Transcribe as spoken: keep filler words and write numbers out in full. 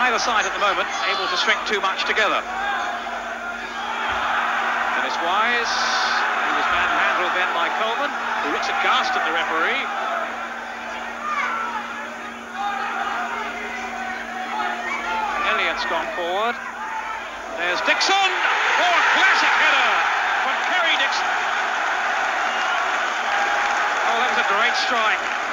either side at the moment able to string too much together. Dennis Wise, he was manhandled then by Coleman, who looks aghast at the referee. Elliott's gone forward. There's Dixon! Oh, a classic header from Kerry Dixon. Oh, that was a great strike.